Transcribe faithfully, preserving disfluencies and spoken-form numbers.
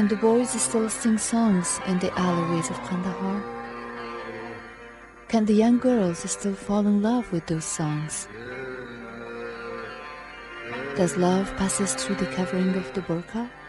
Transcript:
Can the boys still sing songs in the alleyways of Kandahar? Can the young girls still fall in love with those songs? Does love passes through the covering of the burqa?